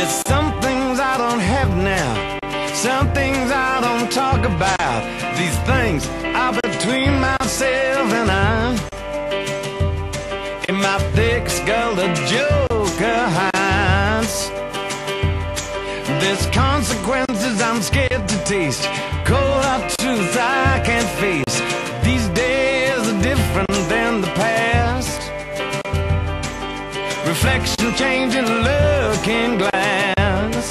There's some things I don't have now, some things I don't talk about. These things are between myself and I. In my thick skull the joker hides. There's consequences I'm scared to taste, cold hard truths I can't face. These days are different than the past. Reflection changing, looking glass.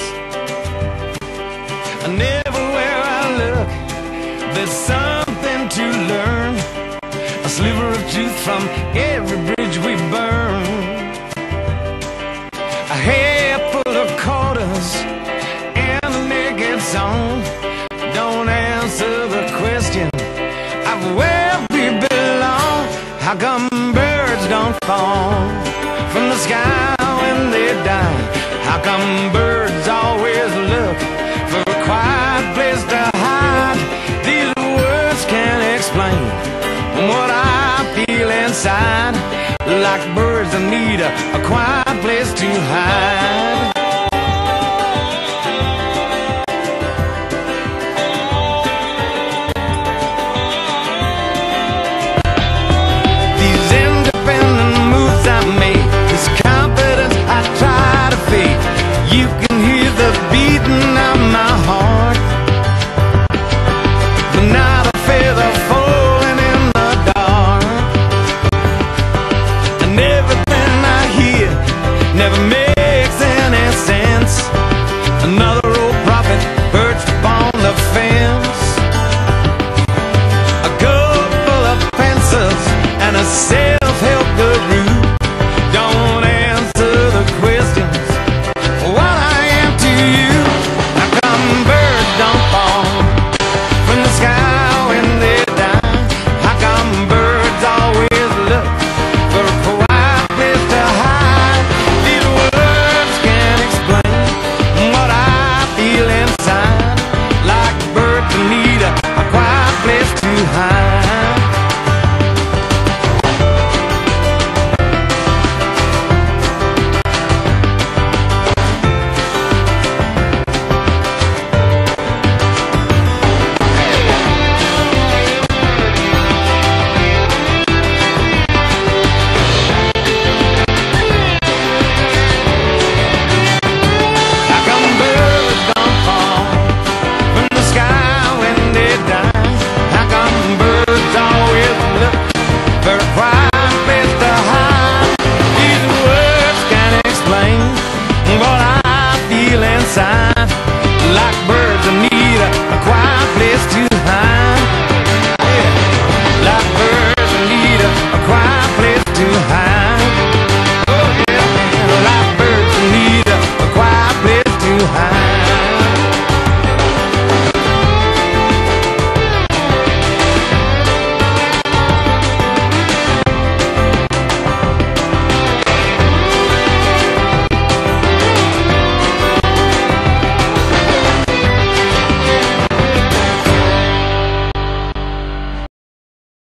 And everywhere I look, there's something to learn. A sliver of truth from every bridge we burn. A hair full of quarters and a naked song don't answer the question of where we belong. How come birds don't fall from the sky when they die? How come birds always look for a quiet place to hide? These words can't explain what I feel inside. Like birds that need a quiet place to hide. These independent moves I make, this confidence I try to fake, you can